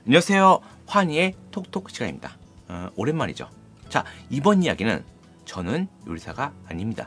안녕하세요. 환희의 톡톡 시간입니다. 오랜만이죠. 자, 이번 이야기는 저는 요리사가 아닙니다.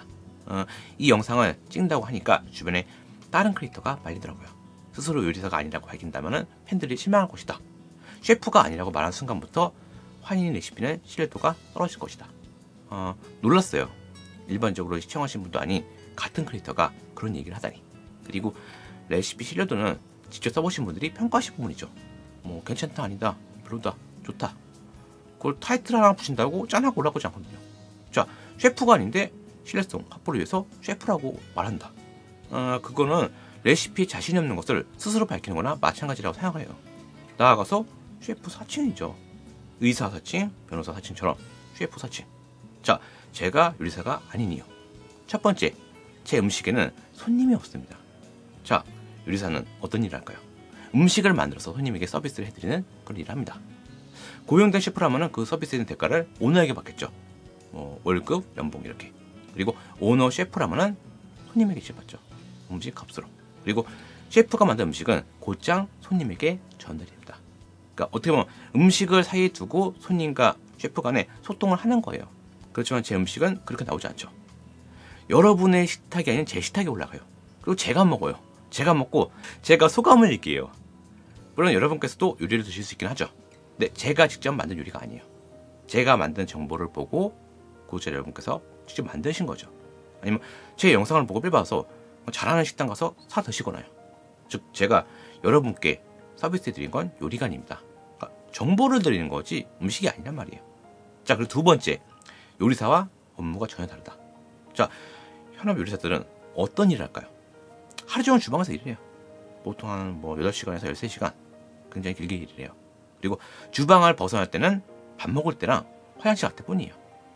이 영상을 찍는다고 하니까 주변에 다른 크리에이터가 말리더라고요. 스스로 요리사가 아니라고 밝힌다면 팬들이 실망할 것이다. 셰프가 아니라고 말한 순간부터 환희 레시피는 신뢰도가 떨어질 것이다. 놀랐어요. 일반적으로 시청하신 분도 아닌 같은 크리에이터가 그런 얘기를 하다니. 그리고 레시피 신뢰도는 직접 써보신 분들이 평가하실 부분이죠. 뭐 괜찮다, 아니다, 별로다, 좋다. 그걸 타이틀 하나 붙인다고 짠하고 올라가지 않거든요. 자, 셰프가 아닌데 신뢰성 확보를 위해서 셰프라고 말한다. 그거는 레시피에 자신이 없는 것을 스스로 밝히는 거나 마찬가지라고 생각해요. 나아가서 셰프 사칭이죠. 의사 사칭, 변호사 사칭처럼 셰프 사칭. 자, 제가 요리사가 아닌 이유. 첫 번째, 제 음식에는 손님이 없습니다. 자, 요리사는 어떤 일을 할까요? 음식을 만들어서 손님에게 서비스를 해드리는 그런 일을 합니다. 고용된 셰프라면 그 서비스에 대한 대가를 오너에게 받겠죠. 월급, 연봉 이렇게. 그리고 오너 셰프라면 손님에게 지급받죠. 음식 값으로. 그리고 셰프가 만든 음식은 곧장 손님에게 전달됩니다. 그러니까 어떻게 보면 음식을 사이에 두고 손님과 셰프 간에 소통을 하는 거예요. 그렇지만 제 음식은 그렇게 나오지 않죠. 여러분의 식탁이 아닌 제 식탁에 올라가요. 그리고 제가 먹어요. 제가 먹고 제가 소감을 얘기해요. 물론 여러분께서도 요리를 드실 수 있긴 하죠. 근데 제가 직접 만든 요리가 아니에요. 제가 만든 정보를 보고 구독자 여러분께서 직접 만드신 거죠. 아니면 제 영상을 보고 빌봐서 잘하는 식당 가서 사 드시거나요. 즉 제가 여러분께 서비스 해드린 건 요리가 아닙니다. 그러니까 정보를 드리는 거지 음식이 아니란 말이에요. 자, 그리고 두 번째, 요리사와 업무가 전혀 다르다. 자, 현업 요리사들은 어떤 일을 할까요? 하루 종일 주방에서 일을 해요. 보통 한 8시간에서 13시간 굉장히 길게 일을 해요. 그리고 주방을 벗어날 때는 밥 먹을 때랑 화장실 갈 때뿐이에요.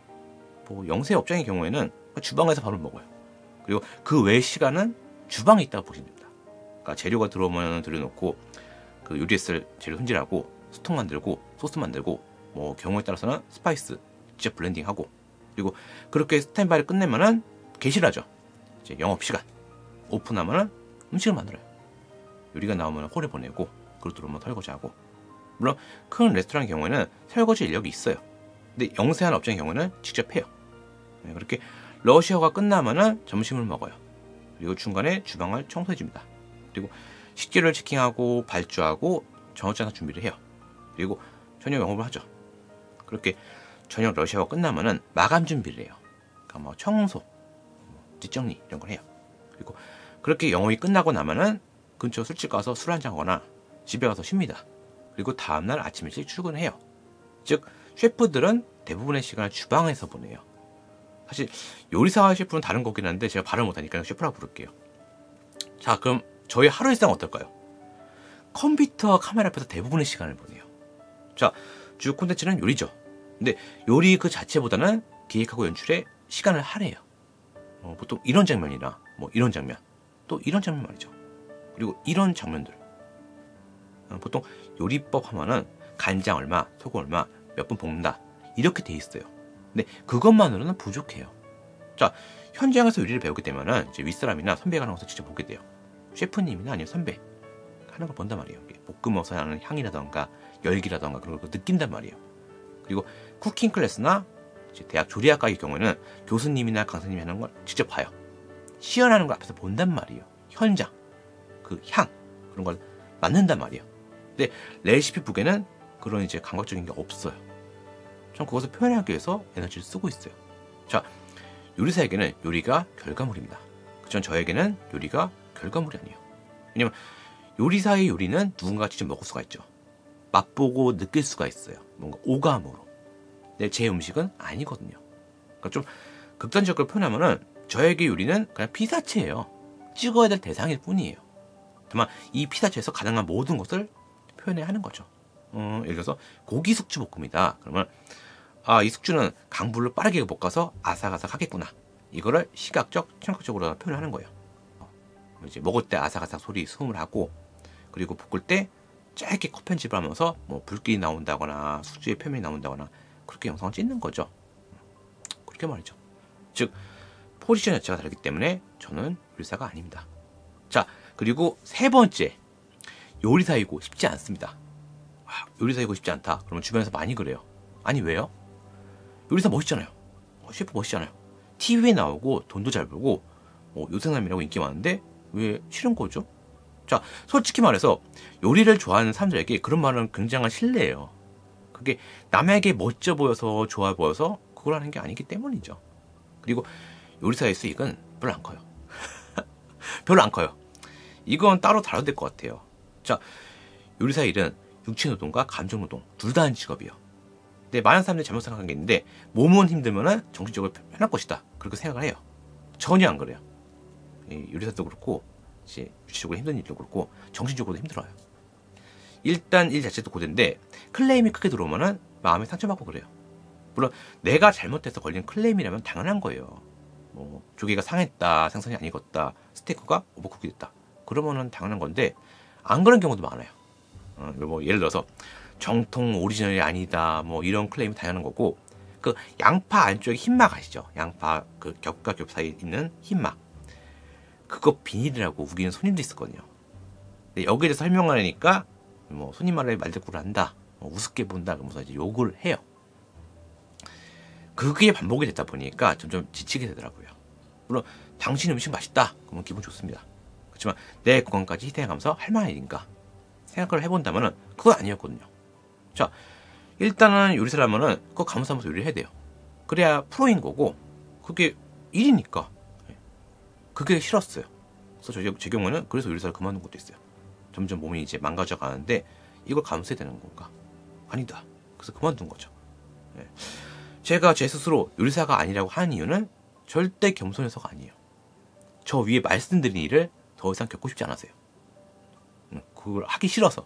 영세 업장의 경우에는 주방에서 밥을 먹어요. 그리고 그 외의 시간은 주방에 있다고 보시면 됩니다. 그러니까 재료가 들어오면 들여놓고 그 요리에 쓸 재료 손질하고 스톡 만들고 소스 만들고 경우에 따라서는 스파이스 직접 블렌딩하고 그리고 그렇게 스탠바이를 끝내면은 게시하죠. 이제 영업시간 오픈하면은 음식을 만들어요. 요리가 나오면 홀에 보내고 그릇 들어오면 설거지하고. 물론 큰 레스토랑 경우에는 설거지 인력이 있어요. 근데 영세한 업장의 경우에는 직접 해요. 그렇게 러시아가 끝나면은 점심을 먹어요. 그리고 중간에 주방을 청소해줍니다. 그리고 식재료를 체킹하고 발주하고 저녁 준비를 해요. 그리고 저녁 영업을 하죠. 그렇게 저녁 러시아가 끝나면은 마감 준비를 해요. 그러니까 청소, 뒷정리 이런 걸 해요. 그리고 그렇게 영업이 끝나고 나면은 근처 술집 가서 술 한잔 하거나 집에 가서 쉽니다. 그리고 다음날 아침 일찍 출근해요. 즉 셰프들은 대부분의 시간을 주방에서 보내요. 사실 요리사와 셰프는 다른 거긴 한데 제가 발음을 못하니까 셰프라고 부를게요. 자, 그럼 저희 하루 일상은 어떨까요? 컴퓨터와 카메라 앞에서 대부분의 시간을 보내요. 자, 주 콘텐츠는 요리죠. 근데 요리 그 자체보다는 기획하고 연출에 시간을 할애해요. 보통 이런 장면이나 이런 장면, 또 이런 장면 말이죠. 그리고 이런 장면들. 보통 요리법 하면은 간장 얼마, 소금 얼마, 몇 분 볶는다 이렇게 돼 있어요. 근데 그것만으로는 부족해요. 자, 현장에서 요리를 배우게 되면은 이제 윗사람이나 선배가 하는 것을 직접 보게 돼요. 셰프님이나 아니면 선배 하는 걸 본단 말이에요. 볶으면서 하는 향이라던가 열기라던가 그런 걸 느낀단 말이에요. 그리고 쿠킹 클래스나 이제 대학 조리학과의 경우에는 교수님이나 강사님이 하는 걸 직접 봐요. 시연하는 걸 앞에서 본단 말이에요. 현장, 그 향 그런 걸 맡는단 말이에요. 근데 레시피 북에는 그런 이제 감각적인 게 없어요. 전 그것을 표현하기 위해서 에너지를 쓰고 있어요. 자, 요리사에게는 요리가 결과물입니다. 그전 저에게는 요리가 결과물이 아니에요. 왜냐면 요리사의 요리는 누군가 직접 먹을 수가 있죠. 맛보고 느낄 수가 있어요. 뭔가 오감으로. 근데 제 음식은 아니거든요. 그러니까 좀 극단적으로 표현하면은 저에게 요리는 그냥 피사체예요. 찍어야 될 대상일 뿐이에요. 다만 이 피사체에서 가능한 모든 것을 표현해야 하는 거죠. 예를 들어서 고기 숙주 볶음이다. 그러면 이 숙주는 강불로 빠르게 볶아서 아삭아삭하겠구나. 이거를 시각적, 청각적으로 표현하는 거예요. 이제 먹을 때 아삭아삭 소리 수음을 하고 그리고 볶을 때 짧게 컷 편집을 하면서 불길이 나온다거나 숙주의 표면이 나온다거나 그렇게 영상을 찍는 거죠. 그렇게 말이죠. 즉 포지션 자체가 다르기 때문에 저는 요리사가 아닙니다. 자, 그리고 세 번째, 요리사이고 쉽지 않습니다. 요리사이고 싶지 않다. 그러면 주변에서 많이 그래요. 아니 왜요? 요리사 멋있잖아요. 셰프 멋있잖아요. TV에 나오고 돈도 잘 벌고 요생남이라고 인기 많은데 왜 싫은 거죠? 자, 솔직히 말해서 요리를 좋아하는 사람들에게 그런 말은 굉장한 신뢰예요. 그게 남에게 멋져 보여서 좋아 보여서 그걸 하는 게 아니기 때문이죠. 그리고 요리사의 수익은 별로 안 커요. 별로 안 커요. 이건 따로 다뤄야 될 것 같아요. 자, 요리사 일은 육체노동과 감정노동 둘 다 하는 직업이에요. 근데 많은 사람들이 잘못 생각한 게 있는데 몸은 힘들면 정신적으로 편할 것이다. 그렇게 생각을 해요. 전혀 안 그래요. 요리사도 그렇고 이제 육체적으로 힘든 일도 그렇고 정신적으로도 힘들어요. 일단 일 자체도 고된데 클레임이 크게 들어오면 마음에 상처받고 그래요. 물론 내가 잘못해서 걸린 클레임이라면 당연한 거예요. 조개가 상했다, 생선이 안 익었다, 스테이크가 오버쿡이 됐다. 그러면은 당연한 건데 안 그런 경우도 많아요. 예를 들어서 정통 오리지널이 아니다, 이런 클레임이 당연한 거고, 그 양파 안쪽에 흰막 아시죠? 양파 그 겹과 겹 사이에 있는 흰막. 그거 비닐이라고 우기는 손님도 있었거든요. 근데 여기에 대해서 설명하려니까 손님 말에 말대꾸를 한다, 우습게 본다, 그러면서 이제 욕을 해요. 그게 반복이 되다 보니까 점점 지치게 되더라고요. 물론 당신 음식 맛있다, 그러면 기분 좋습니다. 그렇지만 내 건강까지 희생하면서 할 만한 일인가 생각을 해본다면은 그건 아니었거든요. 자, 일단은 요리사라면은 그거 감사하면서 요리를 해야 돼요. 그래야 프로인 거고 그게 일이니까. 그게 싫었어요. 그래서 제 경우는 그래서 요리사를 그만둔 것도 있어요. 점점 몸이 이제 망가져 가는데 이걸 감수해야 되는 건가? 아니다. 그래서 그만둔 거죠. 제가 제 스스로 요리사가 아니라고 하는 이유는 절대 겸손해서가 아니에요. 저 위에 말씀드린 일을 더 이상 겪고 싶지 않아서요. 그걸 하기 싫어서.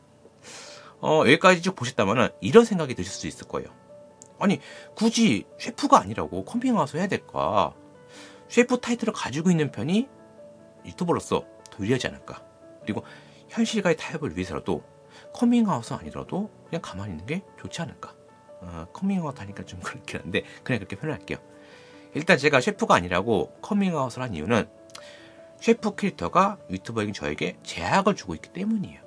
여기까지 쭉 보셨다면 이런 생각이 드실 수 있을 거예요. 아니, 굳이 셰프가 아니라고 컴핑아웃을 해야 될까? 셰프 타이틀을 가지고 있는 편이 유튜버로서 더 유리하지 않을까? 그리고 현실과의 타협을 위해서라도 커밍아웃은 아니더라도 그냥 가만히 있는 게 좋지 않을까? 커밍아웃 하니까 좀 그렇긴 한데 그냥 그렇게 표현할게요. 일단 제가 셰프가 아니라고 커밍아웃을 한 이유는 셰프 캐릭터가 유튜버인 저에게 제약을 주고 있기 때문이에요.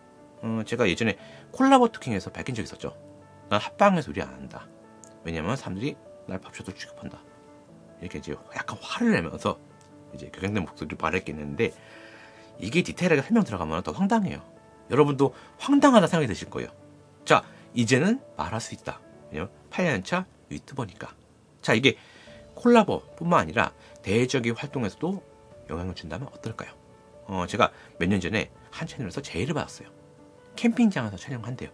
제가 예전에 콜라보 토킹에서 밝힌 적이 있었죠. 난 합방에서 요리 안 한다. 왜냐면 사람들이 날 밥솥으로 취급한다. 이렇게 이제 약간 화를 내면서 이제 격양된 목소리를 말했겠는데 이게 디테일하게 설명 들어가면 더 황당해요. 여러분도 황당하다 생각이 드실 거예요. 자, 이제는 말할 수 있다. 왜냐면 8년차 유튜버니까. 자, 이게 콜라보 뿐만 아니라 대외적인 활동에서도 영향을 준다면 어떨까요? 제가 몇 년 전에 한 채널에서 제의를 받았어요. 캠핑장에서 촬영한대요.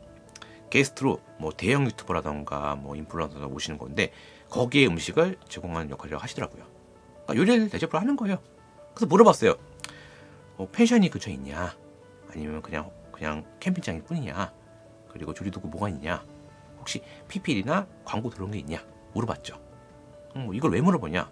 게스트로 대형 유튜버라던가 인플루언서가 오시는 건데 거기에 음식을 제공하는 역할을 하시더라고요. 그러니까 요리를 대접을 하는 거예요. 그래서 물어봤어요. 펜션이 근처에 있냐? 아니면 그냥 캠핑장일 뿐이냐? 그리고 조리도구 뭐가 있냐? 혹시 PPL이나 광고 들어온 게 있냐? 물어봤죠. 이걸 왜 물어보냐?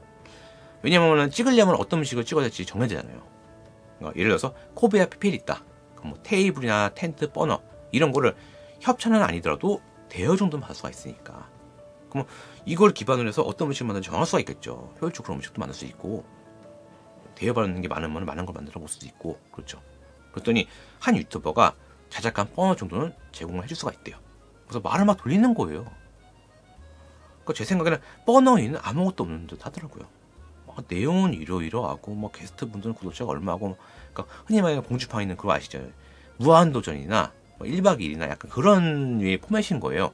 왜냐면 찍으려면 어떤 음식을 찍어야 될지 정해야 되잖아요. 그러니까 예를 들어서 코베아 PPL이 있다. 그럼 테이블이나 텐트, 버너 이런 거를 협찬은 아니더라도 대여 정도는 받을 수가 있으니까. 그럼 이걸 기반으로 해서 어떤 음식을 만드는지 정할 수가 있겠죠. 효율적으로 음식도 만들 수 있고 대여받는 게 많으면 많은 걸 만들어 볼 수도 있고 그렇죠. 그랬더니 한 유튜버가 자작한 버너 정도는 제공을 해줄 수가 있대요. 그래서 말을 막 돌리는 거예요. 그러니까 제 생각에는 버너에는 아무것도 없는 듯 하더라고요. 내용은 이러이러하고 게스트분들은 구독자가 얼마고 그러니까 흔히 말하는 공주팡 있는 그거 아시죠? 무한도전이나 1박 2일이나 약간 그런 류의 포맷인 거예요.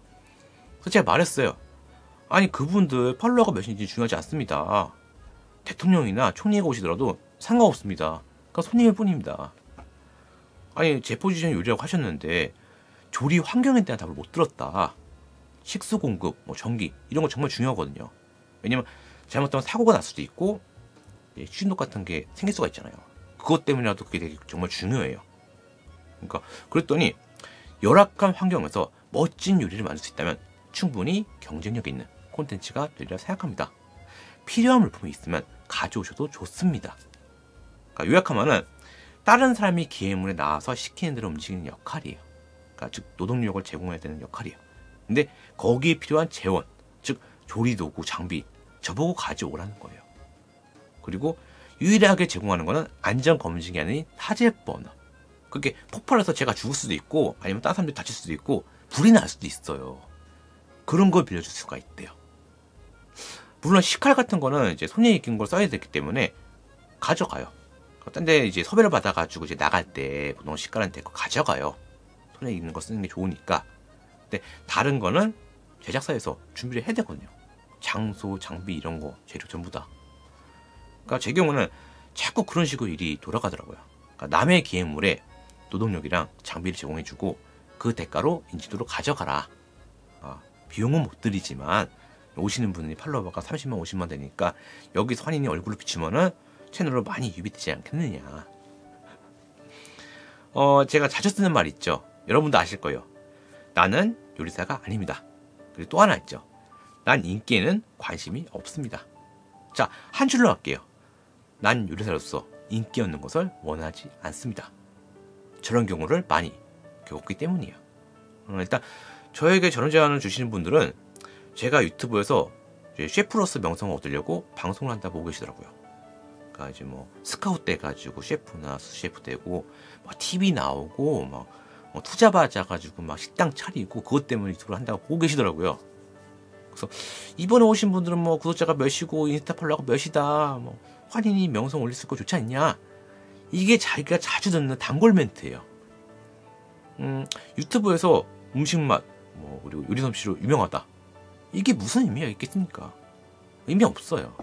그래서 제가 말했어요. 아니 그분들 팔로워가 몇인지 중요하지 않습니다. 대통령이나 총리가 오시더라도 상관없습니다. 그러니까 손님일 뿐입니다. 아니 제 포지션 요리라고 하셨는데 조리 환경에 대한 답을 못 들었다. 식수 공급, 전기 이런 거 정말 중요하거든요. 왜냐면 잘못하면 사고가 날 수도 있고 추진독 같은 게 생길 수가 있잖아요. 그것 때문이라도 그게 되게 정말 중요해요. 그러니까 그랬더니 열악한 환경에서 멋진 요리를 만들 수 있다면 충분히 경쟁력 있는 콘텐츠가 되리라 생각합니다. 필요한 물품이 있으면 가져오셔도 좋습니다. 그러니까 요약하면은 다른 사람이 기회문에 나와서 시키는 대로 움직이는 역할이에요. 그러니까 즉 노동력을 제공해야 되는 역할이에요. 근데 거기에 필요한 재원, 즉 조리도구, 장비 저보고 가져오라는 거예요. 그리고 유일하게 제공하는 거는 안전 검증이 아닌 사제 버너. 그게 폭발해서 제가 죽을 수도 있고 아니면 다른 사람들이 다칠 수도 있고 불이 날 수도 있어요. 그런 걸 빌려줄 수가 있대요. 물론 식칼 같은 거는 이제 손에 익힌 걸 써야 되기 때문에 가져가요. 딴데 이제 섭외를 받아가지고 이제 나갈 때 보통 식칼한테 거 가져가요. 손에 익는 거 쓰는 게 좋으니까. 근데 다른 거는 제작사에서 준비를 해야 되거든요. 장소, 장비 이런 거, 재료 전부 다. 그러니까 제 경우는 자꾸 그런 식으로 일이 돌아가더라고요. 그러니까 남의 기획물에 노동력이랑 장비를 제공해주고 그 대가로 인지도를 가져가라. 비용은 못 드리지만 오시는 분이 팔로워가 30만 50만 되니까 여기서 환인이 얼굴을 비추면은 채널로 많이 유입되지 않겠느냐. 제가 자주 쓰는 말 있죠. 여러분도 아실 거예요. 나는 요리사가 아닙니다. 그리고 또 하나 있죠. 난 인기에는 관심이 없습니다. 자, 한 줄로 할게요. 난 요리사로서 인기 얻는 것을 원하지 않습니다. 저런 경우를 많이 겪었기 때문이에요. 일단 저에게 저런 제안을 주시는 분들은 제가 유튜브에서 셰프로서 명성을 얻으려고 방송을 한다 보고 계시더라고요. 그러니까 이제 뭐 스카우트 돼가지고 셰프나 수셰프 되고 막 TV 나오고 막 투자 받아가지고 막 식당 차리고 그것 때문에 유튜브를 한다고 보고 계시더라고요. 그래서 이번에 오신 분들은 뭐 구독자가 몇이고 인스타 팔로워가 몇이다, 뭐 환인이 명성 올릴 수 있고 좋지 않냐? 이게 자기가 자주 듣는 단골 멘트예요. 유튜브에서 음식 맛, 뭐 그리고 요리 솜씨로 유명하다. 이게 무슨 의미가 있겠습니까? 의미 없어요.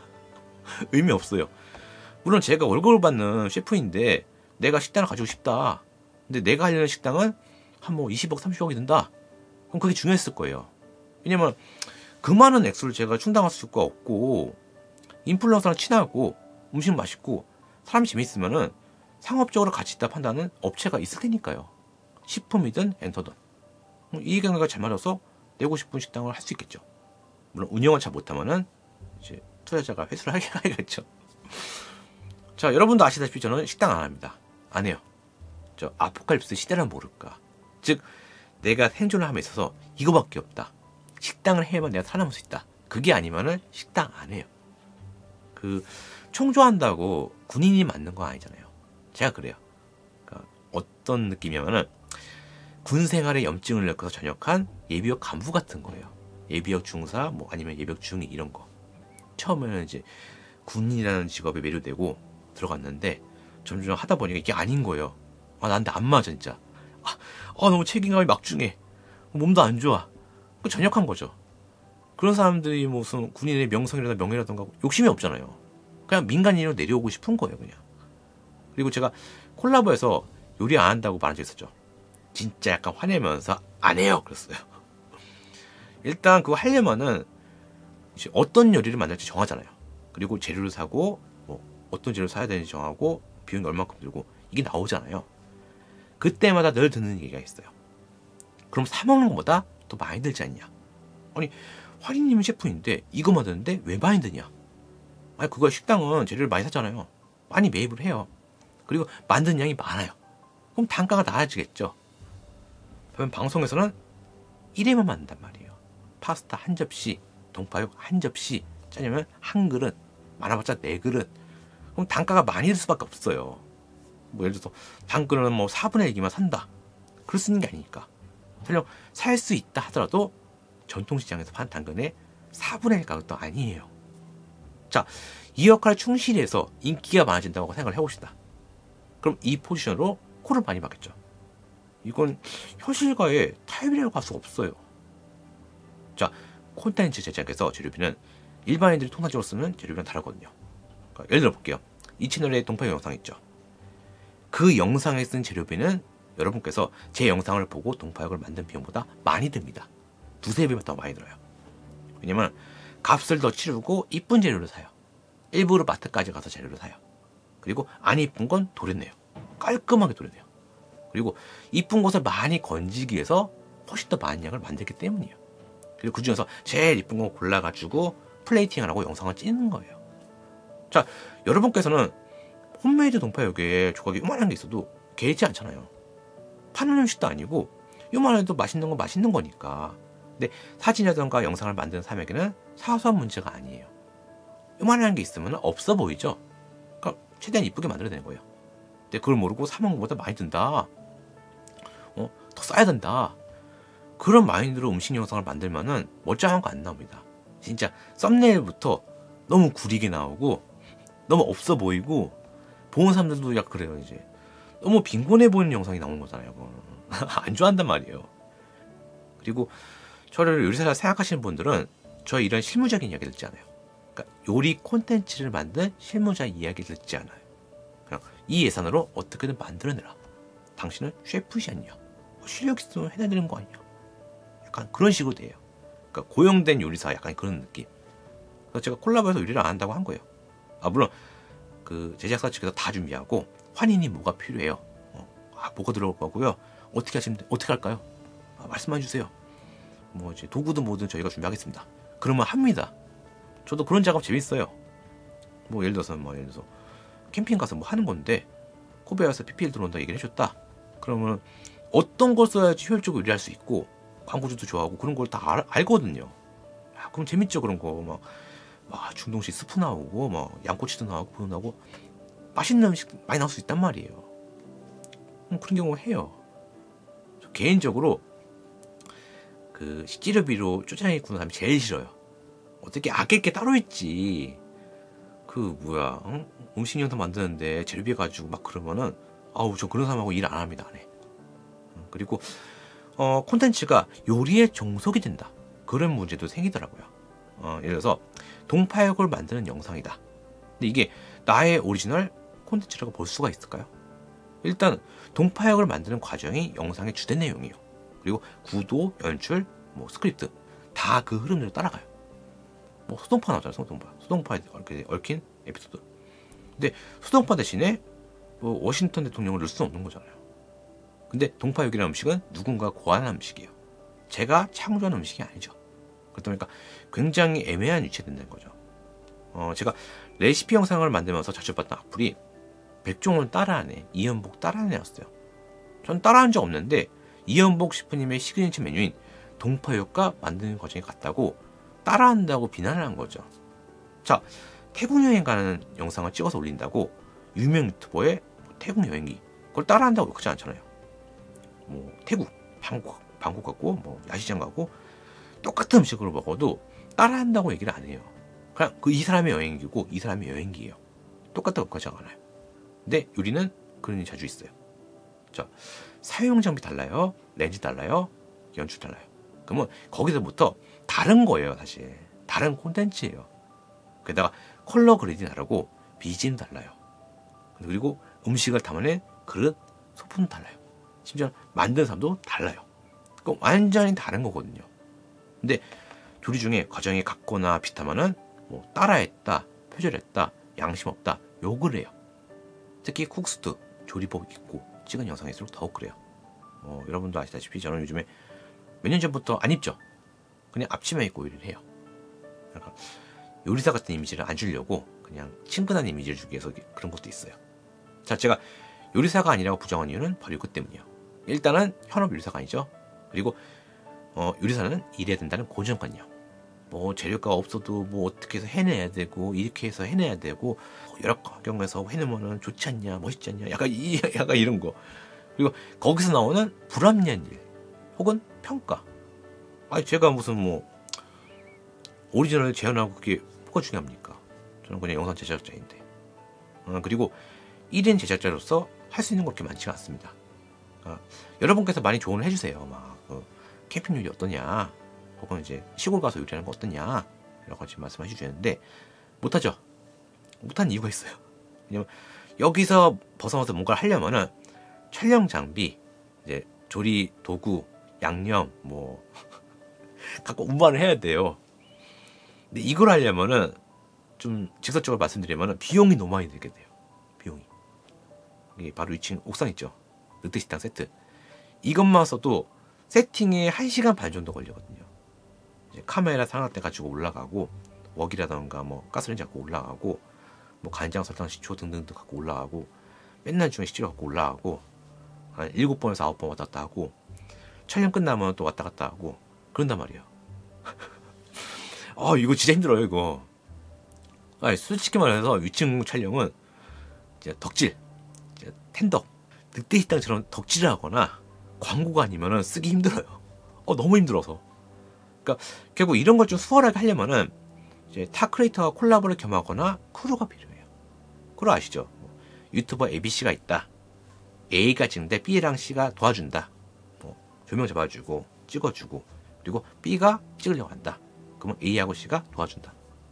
의미 없어요. 물론 제가 월급을 받는 셰프인데 내가 식당을 가지고 싶다. 근데 내가 하려는 식당은 한 뭐 20억, 30억이 든다. 그럼 그게 중요했을 거예요. 왜냐면 그 많은 액수를 제가 충당할 수가 없고 인플루언서랑 친하고 음식 맛있고 사람이 재밌으면은 상업적으로 가치 있다 판단하는 업체가 있을 테니까요. 식품이든 엔터든 이해관계가 잘 맞아서 내고 싶은 식당을 할 수 있겠죠. 물론 운영을 잘 못하면은 이제 투자자가 회수를 하겠죠. 자, 여러분도 아시다시피 저는 식당 안 합니다. 안 해요. 저 아포칼립스 시대란 모를까. 즉 내가 생존을 함에 있어서 이거밖에 없다. 식당을 해야만 내가 살아남을 수 있다. 그게 아니면은 식당 안 해요. 그 총조한다고 군인이 맞는 거 아니잖아요. 제가 그래요. 그러니까 어떤 느낌이냐면은 군 생활에 염증을 겪어서 전역한 예비역 간부 같은 거예요. 예비역 중사, 뭐 아니면 예비역 중위 이런 거. 처음에는 이제 군인이라는 직업에 매료되고 들어갔는데 점점 하다 보니까 이게 아닌 거예요. 나한테 안 맞아 진짜. 너무 책임감이 막중해. 몸도 안 좋아. 전역한 거죠. 그런 사람들이 무슨 군인의 명성이라든가 명예라든가 욕심이 없잖아요. 그냥 민간인으로 내려오고 싶은 거예요, 그냥. 그리고 제가 콜라보에서 요리 안 한다고 말한 적 있었죠. 진짜 약간 화내면서 안 해요 그랬어요. 일단 그거 하려면은 이제 어떤 요리를 만들지 정하잖아요. 그리고 재료를 사고 뭐 어떤 재료를 사야 되는지 정하고 비용이 얼마큼 들고 이게 나오잖아요. 그때마다 늘 듣는 얘기가 있어요. 그럼 사 먹는 것보다 더 많이 들지 않냐? 아니 환희님은 셰프인데 이거만 드는데 왜 많이 드냐? 아니 그거 식당은 재료를 많이 사잖아요. 많이 매입을 해요. 그리고 만드는 양이 많아요. 그럼 단가가 나아지겠죠. 그러면 방송에서는 1회만 만든단 말이에요. 파스타 한 접시, 동파육 한 접시, 짜장면 한 그릇, 많아봤자 4그릇. 그럼 단가가 많이 들 수밖에 없어요. 뭐 예를 들어서 당근은 뭐 4분의 1기만 산다. 그럴 수 있는 게 아니니까. 설령 살 수 있다 하더라도 전통시장에서 파는 당근의 4분의 1 가격도 아니에요. 자, 이 역할을 충실히 해서 인기가 많아진다고 생각을 해봅시다. 그럼 이 포지션으로 콜을 많이 받겠죠. 이건 현실과의 타협이라고 할 수가 없어요. 자, 콘텐츠 제작에서 재료비는 일반인들이 통상적으로 쓰는 재료비랑 다르거든요. 그러니까 예를 들어 볼게요. 이 채널에 동파육 영상 있죠. 그 영상에 쓴 재료비는 여러분께서 제 영상을 보고 동파육을 만든 비용보다 많이 듭니다. 2~3배만 더 많이 들어요. 왜냐면 값을 더 치르고 이쁜 재료를 사요. 일부러 마트까지 가서 재료를 사요. 그리고 안 이쁜 건 도려내요. 깔끔하게 도려내요. 그리고 이쁜 것을 많이 건지기 위해서 훨씬 더 많은 양을 만들기 때문이에요. 그리고 그 중에서 제일 이쁜 거 골라가지고 플레이팅을 하고 영상을 찍는 거예요. 자, 여러분께서는 홈메이드 동파육에 조각이 요만한 게 있어도 개의치 않잖아요. 파는 음식도 아니고 요만해도 맛있는 건 맛있는 거니까. 근데 사진이라든가 영상을 만드는 사람에게는 사소한 문제가 아니에요. 요만한 게 있으면 없어 보이죠? 그러니까 최대한 이쁘게 만들어야 되는 거예요. 근데 그걸 모르고 사 먹는 것보다 많이 든다. 더 싸야 된다. 그런 마인드로 음식 영상을 만들면은 멀쩡한 거 안 나옵니다. 진짜 썸네일부터 너무 구리게 나오고 너무 없어 보이고 보는 사람들도 약간 그래요. 이제 너무 빈곤해 보이는 영상이 나오는 거잖아요. 안 좋아한단 말이에요. 그리고 저를 요리사라 생각하시는 분들은 저의 이런 실무적인 이야기 듣지 않아요. 그러니까 요리 콘텐츠를 만든 실무자 이야기 듣지 않아요. 그냥 이 예산으로 어떻게든 만들어내라. 당신은 셰프시 아니냐. 실력 있으면 해내야 되는 거 아니냐. 약간 그런 식으로 돼요. 그러니까 고용된 요리사 약간 그런 느낌. 그래서 제가 콜라보해서 요리를 안 한다고 한 거예요. 물론 그 제작사 측에서 다 준비하고 환인이 뭐가 필요해요. 뭐가 들어올 거고요. 어떻게 할까요? 말씀해 주세요. 뭐 이제 도구든 뭐든 저희가 준비하겠습니다. 그러면 합니다. 저도 그런 작업 재밌어요. 뭐 예를 들어서 캠핑 가서 뭐 하는 건데 코베아에서 PPL 들어온다 얘기를 해줬다. 그러면 어떤 걸 써야지 효율적으로 요리할 수 있고 광고주도 좋아하고 그런 걸 다 알거든요. 그럼 재밌죠. 그런 거 막 중동식 스프 나오고 막 양꼬치도 나오고 그거 나오고 맛있는 음식 많이 나올 수 있단 말이에요. 그런 경우 해요. 저 개인적으로 그 식재료비로 쪼잔하게 구는 사람이 제일 싫어요. 어떻게 아낄 게 따로 있지. 음식 영상 만드는데 재료비 가지고 막 그러면은 저 그런 사람하고 일 안 합니다. 안 해. 그리고 콘텐츠가 요리의 정석이 된다. 그런 문제도 생기더라고요. 예를 들어서 동파육을 만드는 영상이다. 근데 이게 나의 오리지널 콘텐츠라고 볼 수가 있을까요? 일단 동파육을 만드는 과정이 영상의 주된 내용이에요. 그리고 구도, 연출, 스크립트 다 그 흐름대로 따라가요. 소동파 나오잖아요. 소동파에 얽힌 에피소드. 근데 소동파 대신에 워싱턴 대통령을 넣을 수는 없는 거잖아요. 근데 동파육이라는 음식은 누군가 고안한 음식이에요. 제가 창조한 음식이 아니죠. 그렇다 보니까 굉장히 애매한 위치에 된다는 거죠. 제가 레시피 영상을 만들면서 자주 봤던 악플이 백종원 따라하네, 이연복 따라하네였어요. 전 따라한 적 없는데 이연복 셰프님의 시그니처 메뉴인 동파육과 만드는 과정이 같다고 따라한다고 비난을 한 거죠. 자, 태국 여행 가는 영상을 찍어서 올린다고 유명 유튜버의 태국 여행기 그걸 따라한다고 욕하지 않잖아요. 태국, 방콕 가고 야시장 가고 똑같은 음식을 먹어도 따라한다고 얘기를 안 해요. 그냥 이 사람의 여행기고 이 사람의 여행기예요. 똑같다고 욕하지 않아요. 근데 요리는 그런 일이 자주 있어요. 자, 사용 장비 달라요, 렌즈 달라요, 연출 달라요. 그러면 거기서부터 다른 거예요. 사실 다른 콘텐츠예요. 게다가 컬러 그레이딩 다르고 BGM 달라요. 그리고 음식을 담아낸 그릇, 소품 달라요. 심지어 만드는 사람도 달라요. 그럼 완전히 다른 거거든요. 근데 조리 중에 과정이 같거나 비슷하면은 따라했다, 표절했다, 양심 없다 욕을 해요. 특히 쿡스트 조리법 있고 찍은 영상일수록 더욱 그래요. 여러분도 아시다시피 저는 요즘에 몇 년 전부터 안 입죠. 그냥 앞치마 입고 요리를 해요. 그러니까 요리사 같은 이미지를 안 주려고 그냥 친근한 이미지를 주기 위해서 그런 것도 있어요. 자, 제가 요리사가 아니라고 부정한 이유는 바로 이것 때문이에요. 일단은 현업 요리사가 아니죠. 그리고 요리사는 일해야 된다는 고정관념. 재료가 없어도 어떻게 해서 해내야 되고 이렇게 해서 해내야 되고 여러 경우에서 해내면은 좋지 않냐, 멋있지 않냐, 약간 이런 거. 그리고 거기서 나오는 불합리한 일 혹은 평가. 제가 무슨 오리지널 재현하고 그게 뭐가 중요합니까? 저는 그냥 영상 제작자인데. 그리고 1인 제작자로서 할 수 있는 거 그렇게 많지가 않습니다. 여러분께서 많이 조언을 해주세요. 캠핑 요리 어떠냐, 혹은 이제 시골 가서 요리하는 거 어떠냐, 여러 가지 말씀해 주시는데 못하죠. 못한 이유가 있어요. 왜냐면 여기서 벗어나서 뭔가를 하려면은 촬영 장비, 이제 조리 도구, 양념 갖고 운반을 해야 돼요. 근데 이걸 하려면은 좀 직설적으로 말씀드리면은 비용이 너무 많이 들게 돼요. 비용이. 이게 바로 2층 옥상 있죠. 늑대 식당 세트. 이것만 써도 세팅에 1시간 반 정도 걸리거든요. 이제 카메라 상하대 가지고 올라가고 웍이라던가 가스레인지 갖고 올라가고 간장, 설탕, 식초 등등등 갖고 올라가고 맨날 중에 식재료 갖고 올라가고 한 7번에서 9번 왔다 갔다 하고 촬영 끝나면 또 왔다 갔다 하고 그런단 말이에요. 이거 진짜 힘들어요, 이거. 솔직히 말해서 위층 촬영은 이제 덕질, 텐더, 늑대식당처럼 덕질하거나 광고가 아니면은 쓰기 힘들어요. 너무 힘들어서. 그러니까 결국 이런 걸 좀 수월하게 하려면은 이제 타 크리에이터와 콜라보를 겸하거나 크루가 필요해요. 크루 아시죠? 유튜버 ABC가 있다. A가 찍는데 B랑 C가 도와준다. 조명 잡아주고 찍어주고, 그리고 B가 찍으려고 한다. 그러면 A하고 C가 도와준다.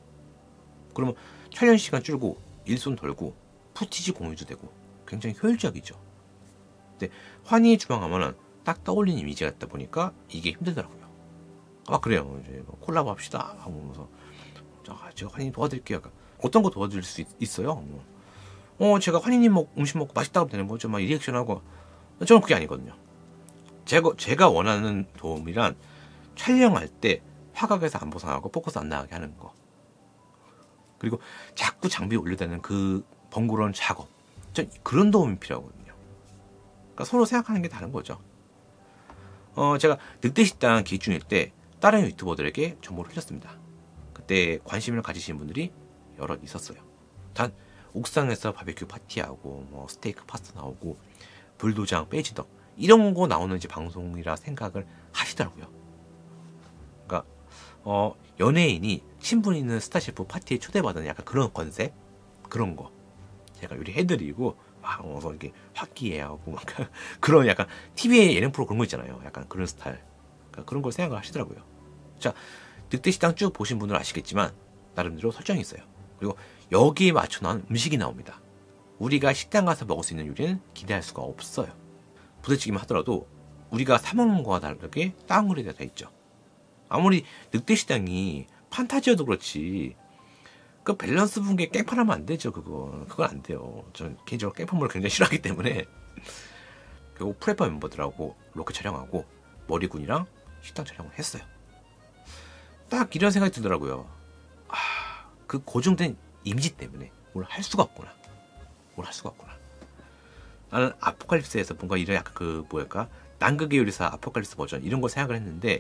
그러면 촬영 시간 줄고 일손 덜고 푸티지 공유도 되고 굉장히 효율적이죠. 근데 환희 주방하면은 딱 떠올리는 이미지가 있다 보니까 이게 힘들더라고요. 그래요. 이제 콜라보 합시다 하면서 제가 환희님 도와드릴게요. 어떤 거 도와드릴 수 있어요? 제가 환희님 음식 먹고 맛있다 하면 되는 거죠. 막 리액션하고. 저는 그게 아니거든요. 제가 원하는 도움이란 촬영할 때 화각에서 안 벗어나고 포커스 안 나가게 하는 거. 그리고 자꾸 장비 올려대는 그 번거로운 작업. 전 그런 도움이 필요하거든요. 그러니까 서로 생각하는 게 다른 거죠. 제가 늑대식당 기준일 때 다른 유튜버들에게 정보를 흘렸습니다. 그때 관심을 가지신 분들이 여럿 있었어요. 단 옥상에서 바베큐 파티하고 스테이크 파스타 나오고 불도장 빼지덕 이런 거 나오는지 방송이라 생각을 하시더라고요. 그러니까 연예인이 친분 있는 스타 셰프 파티에 초대받은 약간 그런 컨셉, 그런 거 제가 요리해드리고 막 이렇게 화기애애하고 막 그런 약간 TV에 예능 프로 그런 거 있잖아요. 약간 그런 스타일. 그러니까 그런 걸 생각을 하시더라고요. 자, 늑대식당 쭉 보신 분들은 아시겠지만 나름대로 설정이 있어요. 그리고 여기에 맞춰놓은 음식이 나옵니다. 우리가 식당 가서 먹을 수 있는 요리는 기대할 수가 없어요. 부대찌개만 하더라도 우리가 사 먹는 거와 다르게 다운그레이드가 돼 있죠. 아무리 늑대식당이 판타지여도 그렇지 그 밸런스 붕괴 깽판하면 안 되죠. 그건 안 돼요. 저는 개인적으로 깽판물을 굉장히 싫어하기 때문에. 결국 프레퍼 멤버들하고 로켓 촬영하고 머리군이랑 식당 촬영을 했어요. 딱 이런 생각이 들더라고요. 그 고정된 이미지 때문에 뭘 할 수가 없구나. 나는 아포칼립스에서 뭔가 이런 약간 난극의 요리사 아포칼립스 버전 이런 걸 생각을 했는데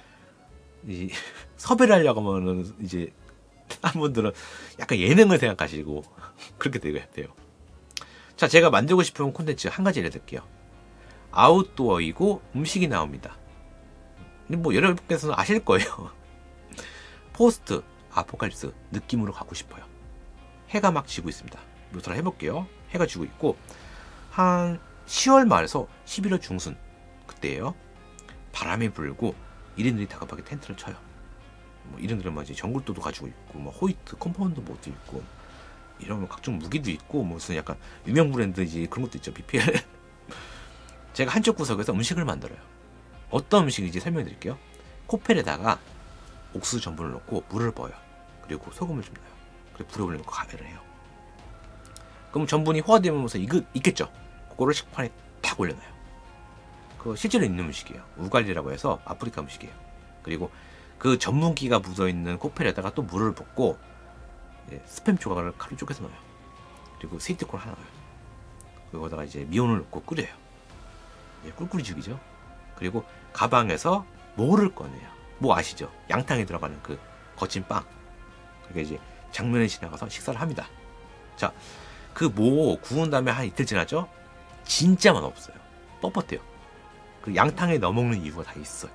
섭외를 하려고 하면은 이제 한 분들은 약간 예능을 생각하시고 그렇게 돼요. 자, 제가 만들고 싶은 콘텐츠 한 가지 예를 들게요. 아웃도어이고 음식이 나옵니다. 여러분께서는 아실 거예요. 포스트 아포칼립스 느낌으로 가고 싶어요. 해가 막 지고 있습니다. 묘사를 해볼게요. 해가 지고 있고 한 10월 말에서 11월 중순 그때예요. 바람이 불고 1인들이 다급하게 텐트를 쳐요. 1인들은 이제 정글도도 가지고 있고 호이트 컴파운드 모드 있고 이런 각종 무기도 있고 무슨 약간 유명 브랜드 그런 것도 있죠. BPL. 제가 한쪽 구석에서 음식을 만들어요. 어떤 음식인지 설명드릴게요. 코펠에다가 옥수수 전분을 넣고 물을 부어요. 그리고 소금을 좀 넣어요. 그리고 불에 올려놓고 가열을 해요. 그럼 전분이 호화되면서 익겠죠. 그거를 식판에 탁 올려놔요. 실제로 있는 음식이에요. 우갈리라고 해서 아프리카 음식이에요. 그리고 그 전분기가 묻어있는 코펠에다가 또 물을 붓고 스팸 조각을 칼로 쪼개서 넣어요. 그리고 스위트콘 하나 넣어요. 그거다가 이제 미온을 넣고 끓여요. 꿀꿀이 죽이죠. 그리고 가방에서 모를 꺼내요. 아시죠? 양탕에 들어가는 그 거친 빵. 그게 이제 장면에 지나가서 식사를 합니다. 자, 그 구운 다음에 한 이틀 지나죠? 진짜 맛없어요. 뻣뻣해요. 그 양탕에 넣어 먹는 이유가 다 있어요.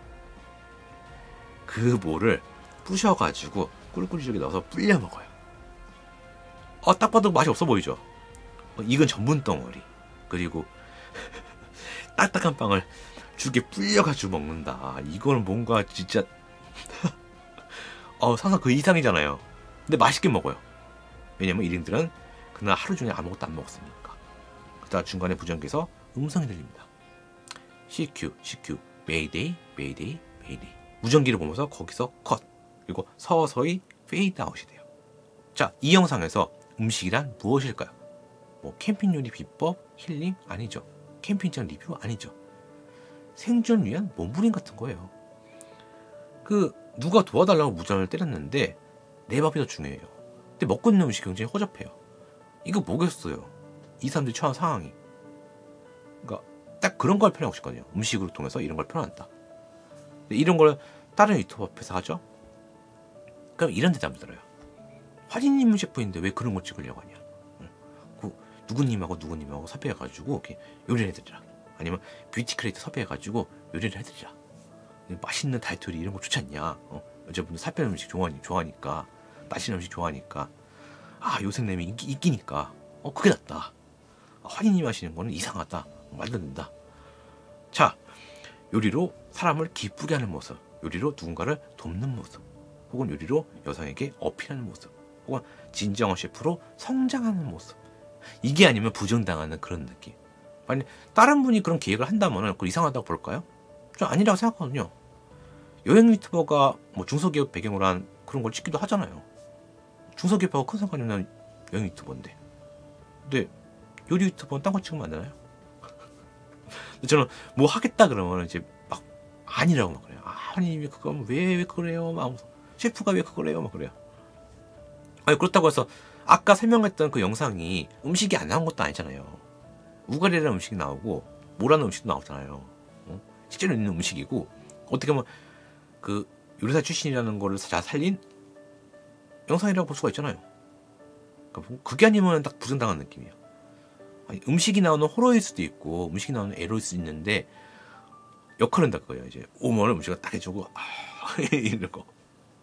그 모를 부셔가지고 꿀꿀이 죽에 넣어서 불려 먹어요. 딱 봐도 맛이 없어 보이죠? 익은 전분 덩어리. 그리고 딱딱한 빵을 죽에 불려가지고 먹는다. 이거는 뭔가 진짜 상상 그 이상이잖아요. 근데 맛있게 먹어요. 왜냐면 1인들은 그날 하루 종일 아무것도 안 먹었으니까. 그러다 중간에 무전기에서 음성이 들립니다. CQ, 메이데이. 무전기를 보면서 거기서 컷. 그리고 서서히 페이드 아웃이 돼요. 자, 이 영상에서 음식이란 무엇일까요? 캠핑 요리 비법, 힐링? 아니죠. 캠핑장 리뷰? 아니죠. 생존 위한 몸부림 같은 거예요. 누가 도와달라고 무전을 때렸는데 내 밥이 더 중요해요. 근데 먹고 있는 음식이 굉장히 허접해요. 이거 뭐겠어요? 이 사람들이 처한 상황이. 그러니까 딱 그런 걸 표현하고 싶거든요. 음식으로 통해서 이런 걸 표현한다. 근데 이런 걸 다른 유튜버 앞에서 하죠? 그럼 이런 대답을 들어요. 화진님 셰프인데 왜 그런 거 찍으려고 하냐? 누구님하고 누구님하고 섭외해가지고 이렇게 요리를 해드리라. 아니면 뷰티 크리에이터 섭외해가지고 요리를 해드리라. 맛있는 다이어트 요리 이런 거 좋지 않냐? 여자분들 살 빼는 음식 좋아하니까, 맛있는 음식 좋아하니까, 요생님이 인기니까, 그게 낫다. 환희님 하시는 거는 이상하다. 말도 안 된다. 자, 요리로 사람을 기쁘게 하는 모습, 요리로 누군가를 돕는 모습, 혹은 요리로 여성에게 어필하는 모습, 혹은 진정한 셰프로 성장하는 모습. 이게 아니면 부정당하는 그런 느낌. 아니, 다른 분이 그런 기획을 한다면 그걸 이상하다고 볼까요? 좀 아니라고 생각하거든요. 여행 유튜버가 뭐 중소기업 배경으로 한 그런 걸 찍기도 하잖아요. 중소기업하고 큰 상관이 없는 여행 유튜버인데. 근데 요리 유튜버는 딴 거 찍으면 안 되나요? 저는 뭐 하겠다 그러면 이제 막 아니라고 막 그래요. 아니 그건 왜 그래요? 막 셰프가 왜 그래요? 막 그래요. 아니 그렇다고 해서 아까 설명했던 그 영상이 음식이 안 나온 것도 아니잖아요. 우가리라는 음식이 나오고 뭐라는 음식도 나오잖아요. 실제로 있는 음식이고 어떻게 보면 그 요리사 출신이라는 거를 잘 살린 영상이라고 볼 수가 있잖아요. 그러니까 그게 아니면 딱 부정당한 느낌이에요. 아니, 음식이 나오는 호러일 수도 있고 음식이 나오는 에러일 수도 있는데 역할은 다 그거예요. 이제 오면은 음식을 딱 해주고 이런 거.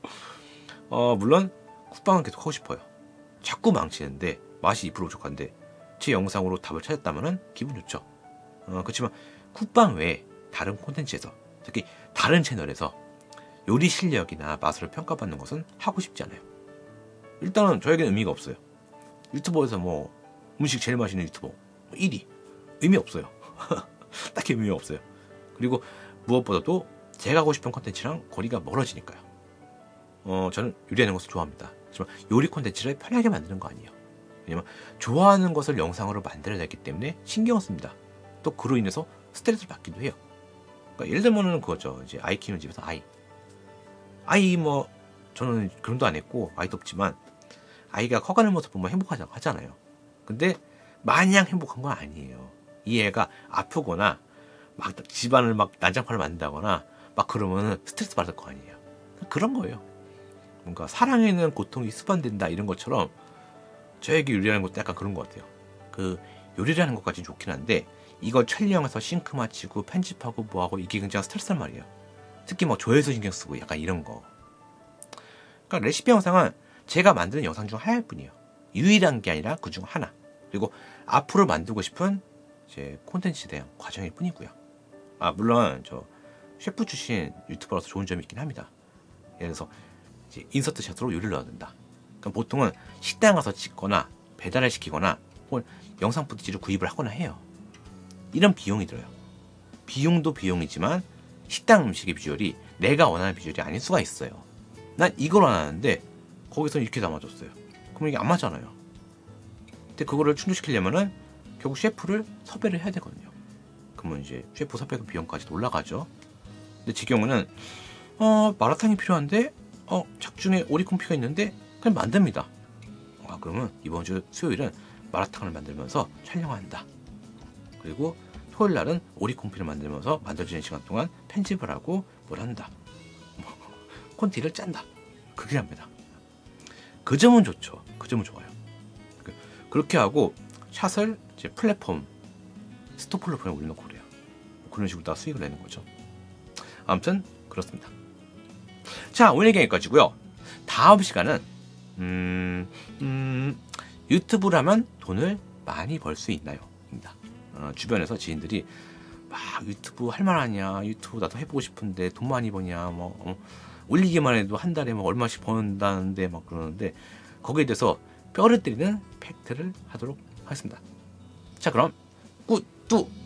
물론 쿡방은 계속 하고 싶어요. 자꾸 망치는데 맛이 2% 부족한데 제 영상으로 답을 찾았다면 기분 좋죠. 그렇지만 쿡방 외에 다른 콘텐츠에서 특히 다른 채널에서 요리 실력이나 맛을 평가받는 것은 하고 싶지 않아요. 일단은 저에게는 의미가 없어요. 유튜버에서 뭐 음식 제일 맛있는 유튜버 1위 의미 없어요. 딱히 의미 없어요. 그리고 무엇보다도 제가 하고 싶은 콘텐츠랑 거리가 멀어지니까요. 저는 요리하는 것을 좋아합니다. 하지만 요리 콘텐츠를 편하게 만드는 거 아니에요. 왜냐면 좋아하는 것을 영상으로 만들어야 되기 때문에 신경을 씁니다. 또 그로 인해서 스트레스를 받기도 해요. 그러니까 예를 들면 그거죠. 이제 아이 키우는 집에서 아이 뭐 저는 그런도 안 했고 아이도 없지만 아이가 커가는 모습 보면 행복하다고 하잖아요. 근데 마냥 행복한 건 아니에요. 이 애가 아프거나 막 집안을 막 난장판을 만든다거나 막 그러면 스트레스 받을 거 아니에요. 그런 거예요. 뭔가 사랑에는 고통이 수반된다 이런 것처럼 저에게 요리하는 것도 약간 그런 것 같아요. 그 요리라는 것까지 좋긴 한데 이걸 촬영해서 싱크 맞추고 편집하고 뭐하고 이게 굉장히 스트레스란 말이에요. 특히 뭐 조회수 신경 쓰고 약간 이런 거. 그러니까 레시피 영상은 제가 만드는 영상 중 하나일 뿐이에요. 유일한 게 아니라 그 중 하나. 그리고 앞으로 만들고 싶은 제 콘텐츠에 대한 과정일 뿐이고요. 물론 저 셰프 출신 유튜버라서 좋은 점이 있긴 합니다. 예를 들어서 이제 인서트 샷으로 요리를 넣어야 된다. 그럼 보통은 식당 가서 찍거나 배달을 시키거나 혹은 영상 푸티지를 구입을 하거나 해요. 이런 비용이 들어요. 비용도 비용이지만 식당 음식의 비주얼이 내가 원하는 비주얼이 아닐 수가 있어요. 난 이걸 원하는데 거기서 이렇게 담아줬어요. 그럼 이게 안 맞잖아요. 근데 그거를 충족시키려면은 결국 셰프를 섭외를 해야 되거든요. 그러면 이제 셰프 섭외 비용까지 올라가죠. 근데 제 경우는 마라탕이 필요한데 작중에 오리콘피가 있는데 그냥 만듭니다. 그러면 이번 주 수요일은 마라탕을 만들면서 촬영한다. 그리고 토요일 날은 오리콘피를 만들면서 만들어지는 시간 동안 편집을 하고 뭘 한다. 콘티를 짠다. 그게 합니다. 그 점은 좋죠. 그 점은 좋아요. 그렇게 하고 샷을 이제 플랫폼 스토 플랫폼에 올려놓고 그래요. 그런 식으로 다 수익을 내는 거죠. 아무튼 그렇습니다. 자, 오늘 얘기 여기까지고요. 다음 시간은 유튜브라면 돈을 많이 벌 수 있나요? 입니다. 주변에서 지인들이 막 유튜브 할만하냐, 유튜브 나도 해보고 싶은데 돈 많이 버냐, 올리기만 해도 한 달에 뭐 얼마씩 버는다는데 막 그러는데 거기에 대해서 뼈를 때리는 팩트를 하도록 하겠습니다. 자, 그럼 꾸뚜